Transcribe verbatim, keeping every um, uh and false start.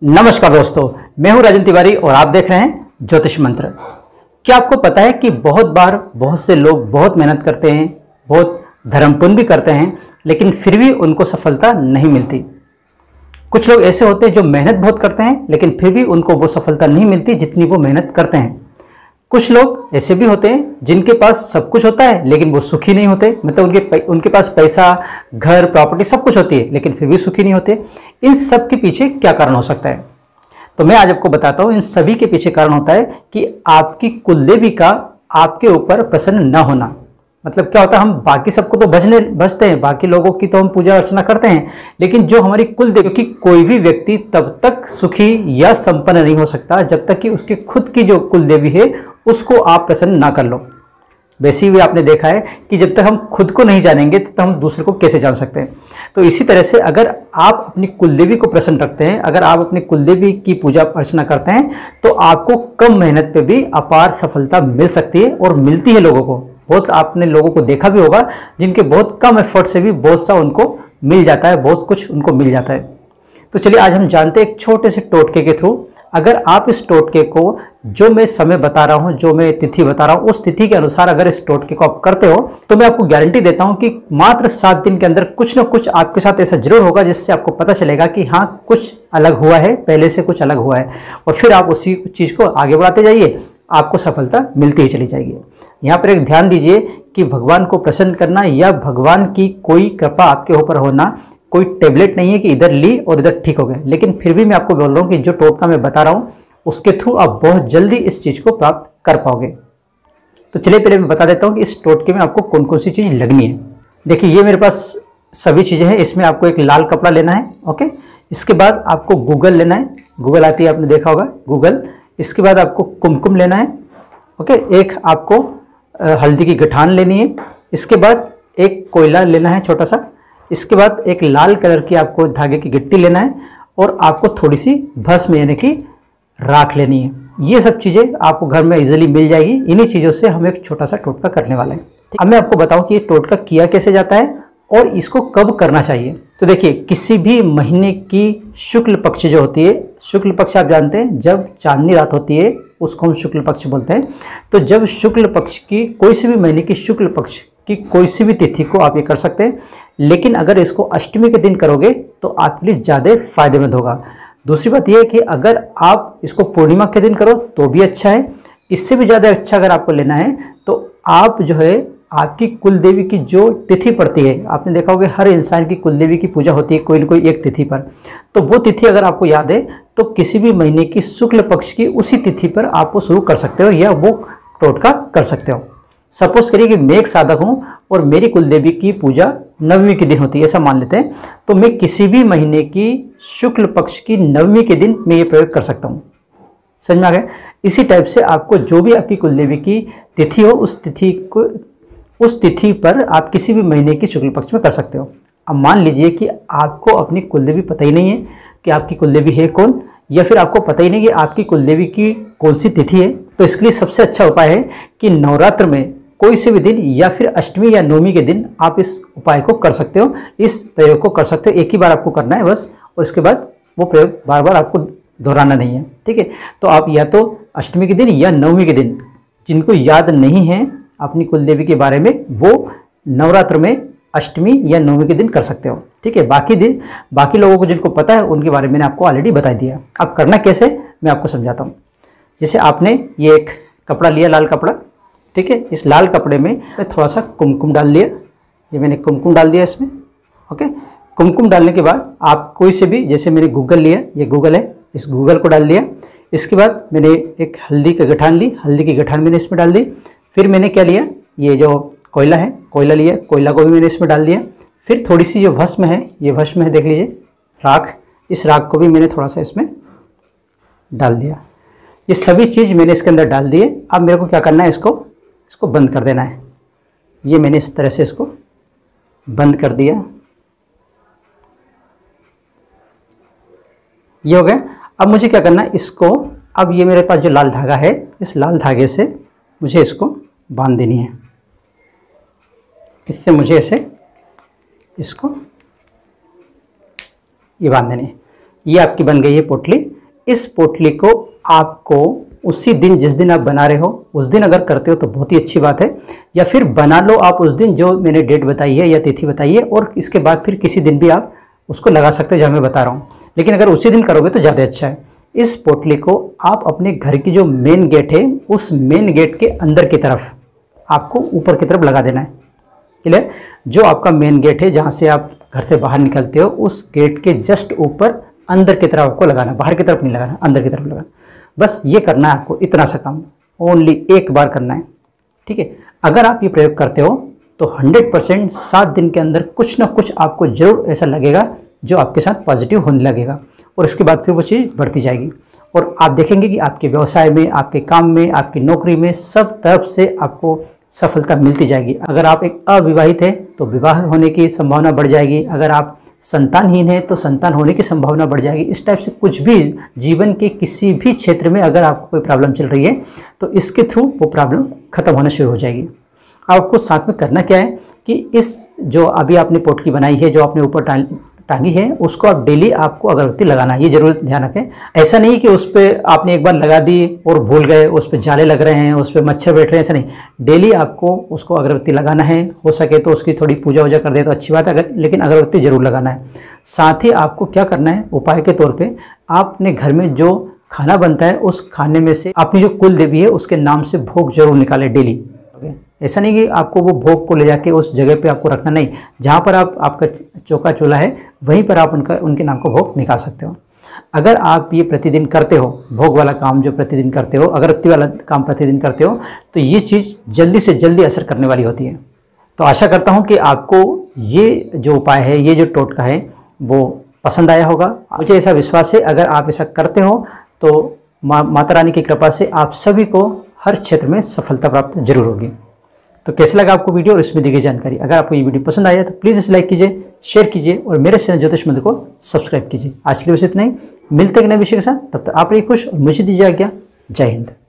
नमस्कार दोस्तों, मैं हूं राजन तिवारी और आप देख रहे हैं ज्योतिष मंत्र। क्या आपको पता है कि बहुत बार बहुत से लोग बहुत मेहनत करते हैं, बहुत धर्म पुण्य भी करते हैं, लेकिन फिर भी उनको सफलता नहीं मिलती। कुछ लोग ऐसे होते हैं जो मेहनत बहुत करते हैं लेकिन फिर भी उनको वो सफलता नहीं मिलती जितनी वो मेहनत करते हैं। कुछ लोग ऐसे भी होते हैं जिनके पास सब कुछ होता है लेकिन वो सुखी नहीं होते, मतलब उनके उनके पास पैसा, घर, प्रॉपर्टी सब कुछ होती है लेकिन फिर भी सुखी नहीं होते। इन सब के पीछे क्या कारण हो सकता है? तो मैं आज आपको बताता हूं। इन सभी के पीछे कारण होता है कि आपकी कुलदेवी का आपके ऊपर प्रसन्न न होना। मतलब क्या होता है, हम बाकी सबको तो भजने भजते हैं, बाकी लोगों की तो हम पूजा अर्चना करते हैं, लेकिन जो हमारी कुलदेवी की कोई भी व्यक्ति तब तक सुखी या संपन्न नहीं हो सकता जब तक कि उसकी खुद की जो कुलदेवी है उसको आप प्रसन्न ना कर लो। वैसे ही आपने देखा है कि जब तक हम खुद को नहीं जानेंगे तब तक हम दूसरे को कैसे जान सकते हैं। तो इसी तरह से अगर आप अपनी कुलदेवी को प्रसन्न रखते हैं, अगर आप अपनी कुलदेवी की पूजा अर्चना करते हैं, तो आपको कम मेहनत पे भी अपार सफलता मिल सकती है और मिलती है लोगों को। बहुत आपने लोगों को देखा भी होगा जिनके बहुत कम एफर्ट से भी बहुत सा उनको मिल जाता है, बहुत कुछ उनको मिल जाता है। तो चलिए आज हम जानते हैं एक छोटे से टोटके के थ्रू। अगर आप इस टोटके को, जो मैं समय बता रहा हूं, जो मैं तिथि बता रहा हूं, उस तिथि के अनुसार अगर इस टोटके को आप करते हो तो मैं आपको गारंटी देता हूं कि मात्र सात दिन के अंदर कुछ ना कुछ आपके साथ ऐसा जरूर होगा जिससे आपको पता चलेगा कि हाँ, कुछ अलग हुआ है, पहले से कुछ अलग हुआ है। और फिर आप उसी चीज़ को आगे बढ़ाते जाइए, आपको सफलता मिलती ही चली जाएगी। यहाँ पर एक ध्यान दीजिए कि भगवान को प्रसन्न करना या भगवान की कोई कृपा आपके ऊपर होना कोई टेबलेट नहीं है कि इधर ली और इधर ठीक हो गए। लेकिन फिर भी मैं आपको बोल रहा हूँ कि जो टोटका मैं बता रहा हूँ उसके थ्रू आप बहुत जल्दी इस चीज़ को प्राप्त कर पाओगे। तो चलिए पहले मैं बता देता हूँ कि इस टोटके में आपको कौन कौन सी चीज़ लगनी है। देखिए, ये मेरे पास सभी चीज़ें हैं। इसमें आपको एक लाल कपड़ा लेना है, ओके। इसके बाद आपको गूगल लेना है, गूगल आती है, आपने देखा होगा गूगल। इसके बाद आपको कुमकुम लेना है, ओके। एक आपको हल्दी की गठान लेनी है। इसके बाद एक कोयला लेना है छोटा सा। इसके बाद एक लाल कलर की आपको धागे की गिट्टी लेना है और आपको थोड़ी सी भस्म यानी कि राख लेनी है। ये सब चीज़ें आपको घर में इजीली मिल जाएगी। इन्हीं चीज़ों से हम एक छोटा सा टोटका करने वाले हैं। अब मैं आपको बताऊं कि ये टोटका किया कैसे जाता है और इसको कब करना चाहिए। तो देखिए, किसी भी महीने की शुक्ल पक्ष जो होती है, शुक्ल पक्ष आप जानते हैं, जब चांदनी रात होती है उसको हम शुक्ल पक्ष बोलते हैं। तो जब शुक्ल पक्ष की कोई सी भी महीने की शुक्ल पक्ष कि कोई सी भी तिथि को आप ये कर सकते हैं, लेकिन अगर इसको अष्टमी के दिन करोगे तो आपके लिए ज़्यादा फायदेमंद होगा। दूसरी बात यह है कि अगर आप इसको पूर्णिमा के दिन करो तो भी अच्छा है। इससे भी ज़्यादा अच्छा अगर आपको लेना है तो आप जो है आपकी कुलदेवी की जो तिथि पड़ती है, आपने देखा होगा हर इंसान की कुलदेवी की पूजा होती है कोई न कोई एक तिथि पर। तो वो तिथि अगर आपको याद है तो किसी भी महीने की शुक्ल पक्ष की उसी तिथि पर आप वो शुरू कर सकते हो या वो टोटका कर सकते हो। सपोज करिए कि मैं एक साधक हूँ और मेरी कुलदेवी की पूजा नवमी के दिन होती है, ऐसा मान लेते हैं। तो मैं किसी भी महीने की शुक्ल पक्ष की नवमी के दिन मैं ये प्रयोग कर सकता हूँ। समझ में आ गया? इसी टाइप से आपको जो भी आपकी कुलदेवी की तिथि हो उस तिथि को उस तिथि पर आप किसी भी महीने की शुक्ल पक्ष में कर सकते हो। अब मान लीजिए कि आपको अपनी कुलदेवी पता ही नहीं है कि आपकी कुलदेवी है कौन, या फिर आपको पता ही नहीं कि आपकी कुलदेवी की कौन सी तिथि है। तो इसके लिए सबसे अच्छा उपाय है कि नवरात्र में कोई से भी दिन या फिर अष्टमी या नवमी के दिन आप इस उपाय को कर सकते हो, इस प्रयोग को कर सकते हो। एक ही बार आपको करना है बस, और इसके बाद वो प्रयोग बार बार आपको दोहराना नहीं है, ठीक है। तो आप या तो अष्टमी के दिन या नवमी के दिन, जिनको याद नहीं है अपनी कुलदेवी के बारे में, वो नवरात्र में अष्टमी या नवमी के दिन कर सकते हो, ठीक है। बाकी दिन बाकी लोगों को जिनको पता है उनके बारे में मैंने आपको ऑलरेडी बता दिया। अब करना कैसे मैं आपको समझाता हूँ। जैसे आपने ये एक कपड़ा लिया, लाल कपड़ा, ठीक है। इस लाल कपड़े में थोड़ा सा कुमकुम डाल लिया। ये मैंने कुमकुम डाल दिया इसमें, ओके। कुमकुम डालने के बाद आप कोई से भी, जैसे मैंने गूगल लिया, ये गूगल है, इस गूगल को डाल दिया। इसके बाद मैंने एक हल्दी की गठान ली, हल्दी की गठान मैंने इसमें डाल दी। फिर मैंने क्या लिया, ये जो कोयला है, कोयला लिया, कोयला को भी मैंने इसमें डाल दिया। फिर थोड़ी सी जो भस्म है, ये भस्म है, देख लीजिए, राख, इस राख को भी मैंने थोड़ा सा इसमें डाल दिया। ये सभी चीज़ मैंने इसके अंदर डाल दिए। अब मेरे को क्या करना है, इसको इसको बंद कर देना है। ये मैंने इस तरह से इसको बंद कर दिया। ये हो गया। अब मुझे क्या करना है, इसको, अब ये मेरे पास जो लाल धागा है, इस लाल धागे से मुझे इसको बांध देनी है। इससे मुझे ऐसे इसको ये बांध देनी है। ये आपकी बन गई है पोटली। इस पोटली को आपको उसी दिन, जिस दिन आप बना रहे हो उस दिन अगर करते हो तो बहुत ही अच्छी बात है, या फिर बना लो आप उस दिन जो मैंने डेट बताई है या तिथि बताई है, और इसके बाद फिर किसी दिन भी आप उसको लगा सकते हो जहाँ मैं बता रहा हूँ, लेकिन अगर उसी दिन करोगे तो ज़्यादा अच्छा है। इस पोटली को आप अपने घर की जो मेन गेट है उस मेन गेट के अंदर की तरफ आपको ऊपर की तरफ लगा देना है। क्लियर? जो आपका मेन गेट है जहाँ से आप घर से बाहर निकलते हो उस गेट के जस्ट ऊपर अंदर की तरफ आपको लगाना, बाहर की तरफ नहीं लगाना, अंदर की तरफ लगाना। बस ये करना है आपको, इतना सा काम ओनली एक बार करना है। ठीक है? अगर आप ये प्रयोग करते हो तो हंड्रेड परसेंट सात दिन के अंदर कुछ ना कुछ आपको जरूर ऐसा लगेगा जो आपके साथ पॉजिटिव होने लगेगा, और इसके बाद फिर वो चीज़ बढ़ती जाएगी, और आप देखेंगे कि आपके व्यवसाय में, आपके काम में, आपकी नौकरी में सब तरफ से आपको सफलता मिलती जाएगी। अगर आप एक अविवाहित है तो विवाह होने की संभावना बढ़ जाएगी, अगर आप संतानहीन है तो संतान होने की संभावना बढ़ जाएगी। इस टाइप से कुछ भी जीवन के किसी भी क्षेत्र में अगर आपको कोई प्रॉब्लम चल रही है तो इसके थ्रू वो प्रॉब्लम खत्म होना शुरू हो जाएगी। आपको साथ में करना क्या है कि इस जो अभी आपने पोटली बनाई है, जो आपने ऊपर टांगी है, उसको आप डेली आपको अगरबत्ती लगाना है। ये जरूर ध्यान रखें। ऐसा नहीं कि उस पर आपने एक बार लगा दी और भूल गए, उस पर जाले लग रहे हैं, उस पर मच्छर बैठ रहे हैं, ऐसा नहीं। डेली आपको उसको अगरबत्ती लगाना है। हो सके तो उसकी थोड़ी पूजा वूजा कर दे तो अच्छी बात है, अगर लेकिन अगरबत्ती जरूर लगाना है। साथ ही आपको क्या करना है, उपाय के तौर पर आपने घर में जो खाना बनता है उस खाने में से अपनी जो कुल देवी है उसके नाम से भोग जरूर निकाले डेली। ऐसा नहीं कि आपको वो भोग को ले जाके उस जगह पे आपको रखना, नहीं, जहाँ पर आप आपका चौका चूल्हा है वहीं पर आप उनका उनके नाम का भोग निकाल सकते हो। अगर आप ये प्रतिदिन करते हो, भोग वाला काम जो प्रतिदिन करते हो, अगरबत्ती वाला काम प्रतिदिन करते हो, तो ये चीज़ जल्दी से जल्दी असर करने वाली होती है। तो आशा करता हूँ कि आपको ये जो उपाय है, ये जो टोटका है वो पसंद आया होगा। मुझे ऐसा विश्वास है अगर आप ऐसा करते हो तो मा, माता रानी की कृपा से आप सभी को हर क्षेत्र में सफलता प्राप्त जरूर होगी। तो कैसे लगा आपको वीडियो और इसमें दी गई जानकारी? अगर आपको ये वीडियो पसंद आया तो प्लीज़ इसे लाइक कीजिए, शेयर कीजिए और मेरे चैनल ज्योतिष मंत्र को सब्सक्राइब कीजिए। आज के लिए बस इतना ही, मिलते हैं नए विषय के साथ। तब तक आप रहिए खुश और मुझे दीजिए आज्ञा। जय हिंद।